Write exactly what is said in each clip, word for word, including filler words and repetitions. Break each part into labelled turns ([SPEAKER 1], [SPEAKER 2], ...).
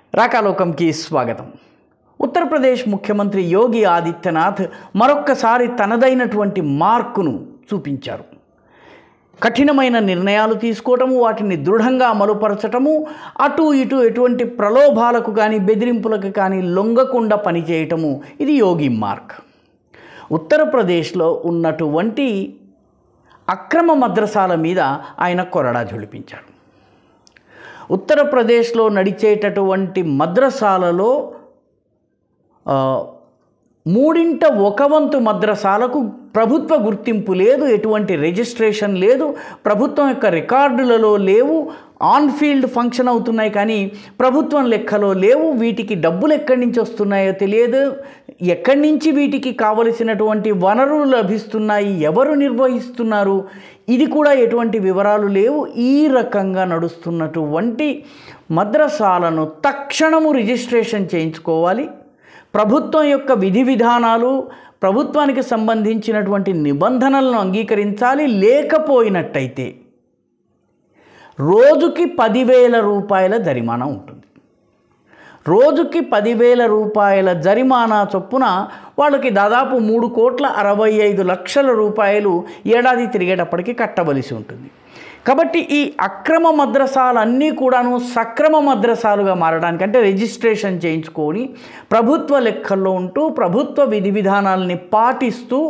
[SPEAKER 1] రాకా లోకంకి స్వాగతం. ఉత్తరప్రదేశ్ ముఖ్యమంత్రి యోగి ఆదిత్యనాథ్ మరొక్కసారి తనదైనటువంటి మార్కును చూపించారు. కఠినమైన నిర్ణయాలు తీసుకోవటము, వాటిని దృఢంగా అమలుపరచటము, అటు ఇటు ఎటువంటి ప్రలోభాలకు కానీ బెదిరింపులకు కానీ లొంగకుండా పనిచేయటము, ఇది యోగి మార్క్. ఉత్తరప్రదేశ్లో ఉన్నటువంటి అక్రమ మద్రసాల మీద ఆయన కొరడా జొలిపించారు. ఉత్తరప్రదేశ్లో నడిచేటటువంటి మద్రసాలలో మూడింట ఒక వంతు మద్రసాలకు ప్రభుత్వ గుర్తింపు లేదు, ఎటువంటి రిజిస్ట్రేషన్ లేదు, ప్రభుత్వం యొక్క రికార్డులలో లేవు, ఆన్ ఫీల్డ్ ఫంక్షన్ అవుతున్నాయి కానీ ప్రభుత్వం లెక్కలో లేవు. వీటికి డబ్బులు ఎక్కడి నుంచి వస్తున్నాయో తెలియదు, ఎక్కడి నుంచి వీటికి కావలసినటువంటి వనరులు లభిస్తున్నాయి, ఎవరు నిర్వహిస్తున్నారు, ఇది కూడా ఎటువంటి వివరాలు లేవు. ఈ రకంగా నడుస్తున్నటువంటి మద్రసాలను తక్షణము రిజిస్ట్రేషన్ చేయించుకోవాలి. ప్రభుత్వం యొక్క విధి విధానాలు, ప్రభుత్వానికి సంబంధించినటువంటి నిబంధనలను అంగీకరించాలి. లేకపోయినట్టయితే రోజుకి పదివేల రూపాయల జరిమానా ఉంటుంది. రోజుకి పదివేల రూపాయల జరిమానా చొప్పున వాళ్ళకి దాదాపు మూడు కోట్ల అరవై ఐదు లక్షల రూపాయలు ఏడాది తిరిగేటప్పటికి కట్టవలసి ఉంటుంది. కాబట్టి ఈ అక్రమ మద్రసాలన్నీ కూడాను సక్రమ మద్రసాలుగా మారడానికి, అంటే రిజిస్ట్రేషన్ చేయించుకొని ప్రభుత్వ లెక్కల్లో ఉంటూ ప్రభుత్వ విధి విధానాలని పాటిస్తూ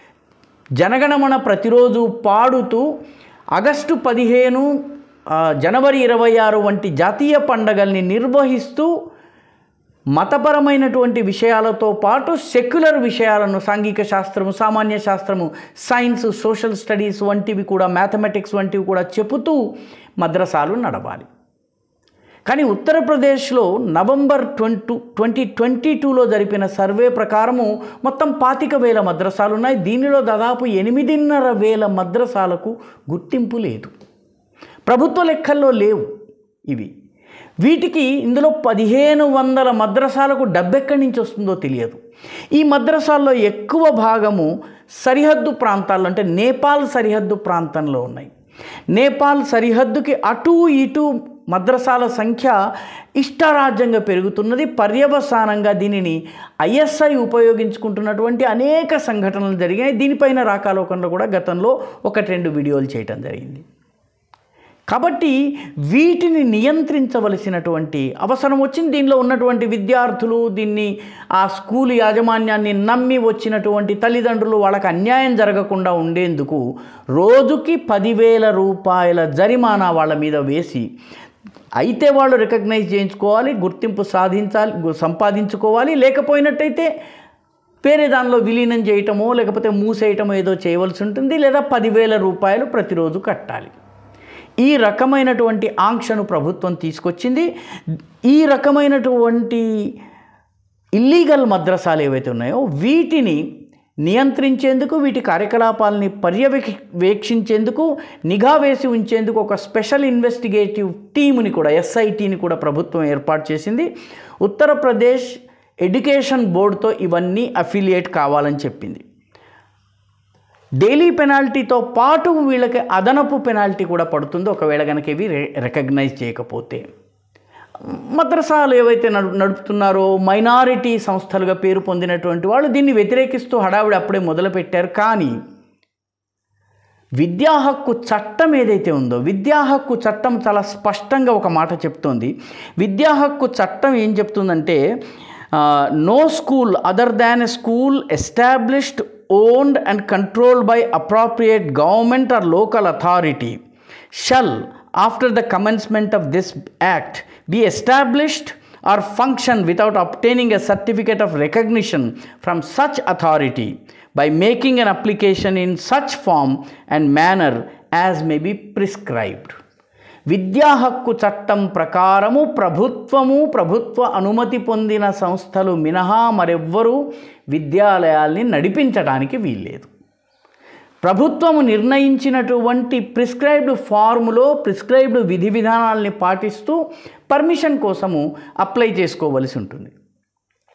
[SPEAKER 1] జనగణమన ప్రతిరోజు పాడుతూ ఆగస్టు పదిహేను జనవరి ఇరవై ఆరు వంటి జాతీయ పండగల్ని నిర్వహిస్తూ మతపరమైనటువంటి విషయాలతో పాటు సెక్యులర్ విషయాలను, సాంఘిక శాస్త్రము, సామాన్య శాస్త్రము, సైన్స్, సోషల్ స్టడీస్ వంటివి కూడా, మ్యాథమెటిక్స్ వంటివి కూడా చెబుతూ మద్రసాలు నడవాలి. కానీ ఉత్తరప్రదేశ్లో నవంబర్ ట్వంటీ ట్వంటీ ట్వంటీ టూలో జరిపిన సర్వే ప్రకారము మొత్తం పాతిక వేల మద్రసాలు ఉన్నాయి. దీనిలో దాదాపు ఎనిమిదిన్నర వేల మద్రసాలకు గుర్తింపు లేదు, ప్రభుత్వ లెక్కల్లో లేవు ఇవి. వీటికి ఇందులో పదిహేను వందల మద్రసాలకు డబ్బెక్కడి నుంచి వస్తుందో తెలియదు. ఈ మద్రసాల్లో ఎక్కువ భాగము సరిహద్దు ప్రాంతాల్లో, అంటే నేపాల్ సరిహద్దు ప్రాంతంలో ఉన్నాయి. నేపాల్ సరిహద్దుకి అటు ఇటు మద్రసాల సంఖ్య ఇష్టారాజ్యంగా పెరుగుతున్నది. పర్యవసానంగా దీనిని ఐఎస్ఐ ఉపయోగించుకుంటున్నటువంటి అనేక సంఘటనలు జరిగాయి. దీనిపైన రాకా లోకంలో కూడా గతంలో ఒకటి రెండు వీడియోలు చేయటం జరిగింది. కాబట్టి వీటిని నియంత్రించవలసినటువంటి అవసరం వచ్చింది. దీనిలో ఉన్నటువంటి విద్యార్థులు, దీన్ని ఆ స్కూల్ యాజమాన్యాన్ని నమ్మి వచ్చినటువంటి తల్లిదండ్రులు, వాళ్ళకి అన్యాయం జరగకుండా ఉండేందుకు రోజుకి పదివేల రూపాయల జరిమానా వాళ్ళ మీద వేసి, అయితే వాళ్ళు రికగ్నైజ్ చేయించుకోవాలి, గుర్తింపు సాధించాలి, సంపాదించుకోవాలి. లేకపోయినట్టయితే వేరే దానిలో విలీనం చేయటమో లేకపోతే మూసేయటమో ఏదో చేయవలసి ఉంటుంది, లేదా పదివేల రూపాయలు ప్రతిరోజు కట్టాలి. ఈ రకమైనటువంటి ఆంక్షను ప్రభుత్వం తీసుకొచ్చింది. ఈ రకమైనటువంటి ఇల్లీగల్ మద్రసాలు ఏవైతే ఉన్నాయో వీటిని నియంత్రించేందుకు, వీటి కార్యకలాపాలని పర్యవేక్షించేందుకు, నిఘా వేసి ఉంచేందుకు ఒక స్పెషల్ ఇన్వెస్టిగేటివ్ టీముని కూడా, ఎస్ఐటీని కూడా ప్రభుత్వం ఏర్పాటు చేసింది. ఉత్తరప్రదేశ్ ఎడ్యుకేషన్ బోర్డుతో ఇవన్నీ అఫిలియేట్ కావాలని చెప్పింది. డైలీ పెనాల్టీతో పాటు వీళ్ళకి అదనపు పెనాల్టీ కూడా పడుతుంది ఒకవేళ కనుక ఇవి రికగ్నైజ్ చేయకపోతే. మద్రసాలు ఏవైతే నడు నడుపుతున్నారో మైనారిటీ సంస్థలుగా పేరు పొందినటువంటి వాళ్ళు దీన్ని వ్యతిరేకిస్తూ హడావిడి అప్పుడే మొదలుపెట్టారు. కానీ విద్యా హక్కు చట్టం ఏదైతే ఉందో, విద్యా హక్కు చట్టం చాలా స్పష్టంగా ఒక మాట చెప్తోంది. విద్యా హక్కు చట్టం ఏం చెప్తుందంటే, no school other than a school established, owned and controlled by appropriate government or local authority shall, after the commencement of this act, be established or function without obtaining a certificate of recognition from such authority by making an application in such form and manner as may be prescribed. విద్యా హక్కు చట్టం ప్రకారము ప్రభుత్వము, ప్రభుత్వ అనుమతి పొందిన సంస్థలు మినహా మరెవ్వరూ విద్యాలయాల్ని నడిపించడానికి వీల్లేదు. ప్రభుత్వము నిర్ణయించినటువంటి ప్రిస్క్రైబ్డ్ ఫార్ములో ప్రిస్క్రైబ్డ్ విధి విధానాలని పాటిస్తూ పర్మిషన్ కోసము అప్లై చేసుకోవలసి ఉంటుంది.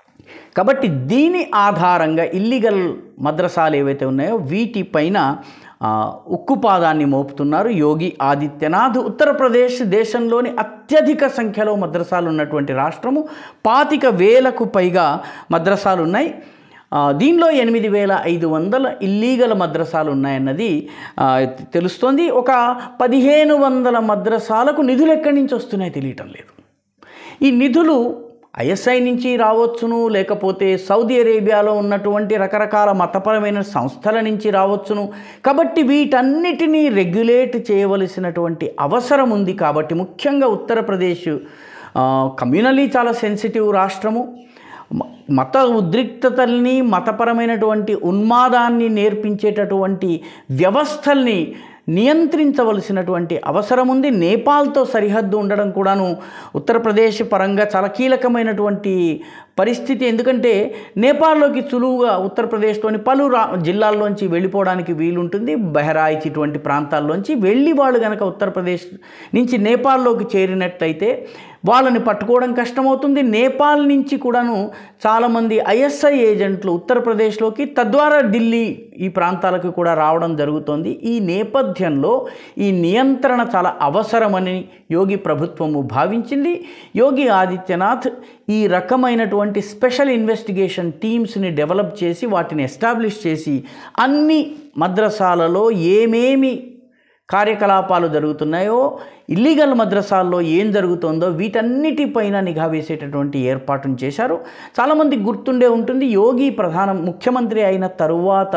[SPEAKER 1] కాబట్టి దీని ఆధారంగా ఇల్లీగల్ మద్రసాలు ఏవైతే ఉన్నాయో వీటిపైన ఉక్కుపాదాన్ని మోపుతున్నారు యోగి ఆదిత్యనాథ్. ఉత్తరప్రదేశ్ దేశంలోని అత్యధిక సంఖ్యలో మద్రసాలు ఉన్నటువంటి రాష్ట్రము. పాతిక వేలకు పైగా మద్రసాలు ఉన్నాయి. దీనిలో ఎనిమిది వేల ఐదు వందల ఇల్లీగల్ మద్రసాలు ఉన్నాయన్నది తెలుస్తోంది. ఒక పదిహేను వందల మద్రసాలకు నిధులు ఎక్కడి నుంచి వస్తున్నాయో తెలియటం లేదు. ఈ నిధులు ఐఎస్ఐ నుంచి రావచ్చును, లేకపోతే సౌదీ అరేబియాలో ఉన్నటువంటి రకరకాల మతపరమైన సంస్థల నుంచి రావచ్చును. కాబట్టి వీటన్నిటినీ రెగ్యులేట్ చేయవలసినటువంటి అవసరం ఉంది. కాబట్టి ముఖ్యంగా ఉత్తరప్రదేశ్ కమ్యూనలీ చాలా సెన్సిటివ్ రాష్ట్రము. మత ఉద్రిక్తతల్ని, మతపరమైనటువంటి ఉన్మాదాన్ని నేర్పించేటటువంటి వ్యవస్థల్ని నియంత్రించవలసినటువంటి అవసరం ఉంది. నేపాల్తో సరిహద్దు ఉండడం కూడాను ఉత్తరప్రదేశ్ పరంగా చాలా కీలకమైనటువంటి పరిస్థితి. ఎందుకంటే నేపాల్లోకి సులువుగా ఉత్తరప్రదేశ్లోని పలు రా జిల్లాల్లోంచి వెళ్ళిపోవడానికి వీలుంటుంది. బహ్రాయిచ్ ఇటువంటి ప్రాంతాల్లోంచి వెళ్ళి వాళ్ళు కనుక ఉత్తరప్రదేశ్ నుంచి నేపాల్లోకి చేరినట్లయితే వాళ్ళని పట్టుకోవడం కష్టమవుతుంది. నేపాల్ నుంచి కూడాను చాలామంది ఐఎస్ఐ ఏజెంట్లు ఉత్తరప్రదేశ్లోకి, తద్వారా ఢిల్లీ ఈ ప్రాంతాలకు కూడా రావడం జరుగుతోంది. ఈ నేపథ్యంలో ఈ నియంత్రణ చాలా అవసరమని యోగి ప్రభుత్వము భావించింది. యోగి ఆదిత్యనాథ్ ఈ రకమైనటువంటి స్పెషల్ ఇన్వెస్టిగేషన్ టీమ్స్ని డెవలప్ చేసి వాటిని ఎస్టాబ్లిష్ చేసి అన్ని మద్రసాలలో ఏమేమి కార్యకలాపాలు జరుగుతున్నాయో, ఇల్లీగల్ మద్రసాల్లో ఏం జరుగుతుందో వీటన్నిటిపైన నిఘా వేసేటటువంటి ఏర్పాటును చేశారు. చాలామంది గుర్తుండే ఉంటుంది, యోగి ప్రధాన ముఖ్యమంత్రి అయిన తరువాత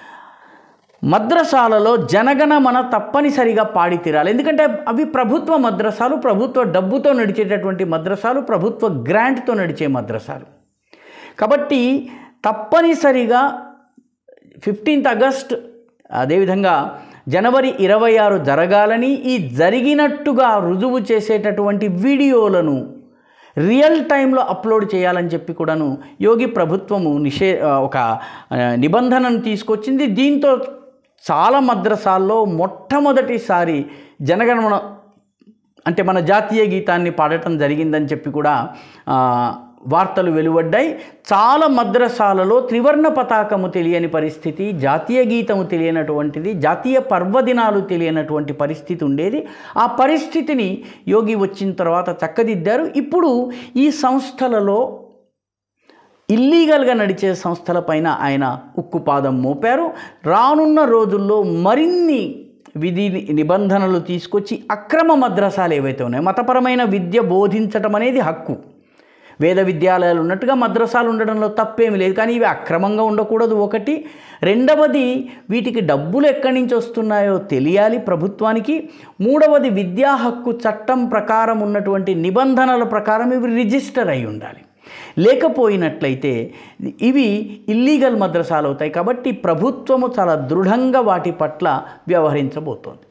[SPEAKER 1] మద్రసాలలో జనగణమన తప్పనిసరిగా పాడి తీరాలి. ఎందుకంటే అవి ప్రభుత్వ మద్రసాలు, ప్రభుత్వ డబ్బుతో నడిచేటటువంటి మద్రసాలు, ప్రభుత్వ గ్రాంట్తో నడిచే మద్రసాలు. కాబట్టి తప్పనిసరిగా ఫిఫ్టీన్త్ ఆగస్ట్ అదేవిధంగా జనవరి ఇరవై ఆరు జరగాలని, ఈ జరిగినట్టుగా రుజువు చేసేటటువంటి వీడియోలను రియల్ టైంలో అప్లోడ్ చేయాలని చెప్పి కూడాను యోగి ప్రభుత్వము నిషే ఒక నిబంధనను తీసుకొచ్చింది. దీంతో చాలా మద్రసాల్లో మొట్టమొదటిసారి జనగణమన అంటే మన జాతీయ గీతాన్ని పాడటం జరిగిందని చెప్పి కూడా వార్తలు వెలువడ్డాయి. చాలా మద్రసాలలో త్రివర్ణ పతాకము తెలియని పరిస్థితి, జాతీయ గీతము తెలియనటువంటిది, జాతీయ పర్వదినాలు తెలియనటువంటి పరిస్థితి ఉండేది. ఆ పరిస్థితిని యోగి వచ్చిన తర్వాత చక్కదిద్దారు. ఇప్పుడు ఈ సంస్థలలో ఇల్లీగల్గా నడిచే సంస్థలపైన ఆయన ఉక్కుపాదం మోపారు. రానున్న రోజుల్లో మరిన్ని విధి నిబంధనలు తీసుకొచ్చి అక్రమ మద్రసాలు ఏవైతే ఉన్నాయో, మతపరమైన విద్య బోధించటం అనేది హక్కు, వేద విద్యాలయాలు ఉన్నట్టుగా మద్రసాలు ఉండడంలో తప్పేమి లేదు. కానీ ఇవి అక్రమంగా ఉండకూడదు ఒకటి. రెండవది, వీటికి డబ్బులు ఎక్కడి నుంచి వస్తున్నాయో తెలియాలి ప్రభుత్వానికి. మూడవది, విద్యా హక్కు చట్టం ప్రకారం ఉన్నటువంటి నిబంధనల ప్రకారం ఇవి రిజిస్టర్ అయి ఉండాలి. లేకపోయినట్లయితే ఇవి ఇల్లీగల్ మద్రసాలు అవుతాయి. కాబట్టి ప్రభుత్వము చాలా దృఢంగా వాటి పట్ల వ్యవహరించబోతోంది.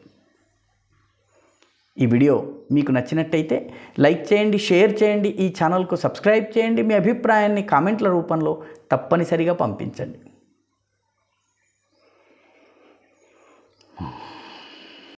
[SPEAKER 1] ఈ వీడియో మీకు నచ్చినట్టయితే లైక్ చేయండి, షేర్ చేయండి, ఈ ఛానల్కు సబ్స్క్రైబ్ చేయండి. మీ అభిప్రాయాన్ని కామెంట్ల రూపంలో తప్పనిసరిగా పంపించండి.